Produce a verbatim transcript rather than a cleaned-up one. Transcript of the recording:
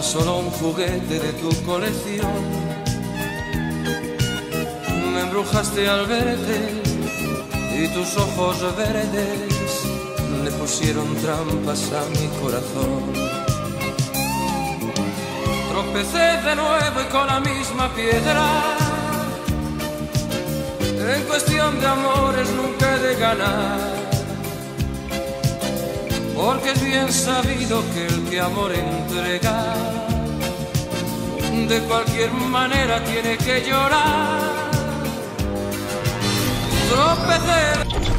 tan solo un juguete de tu colección. Me embrujaste al verte y tus ojos verdes le pusieron trampas a mi corazón. Tropecé de nuevo y con la misma piedra. En cuestión de amores nunca he de ganar, porque es bien sabido que el que amor entrega de cualquier manera tiene que llorar. Tropecé.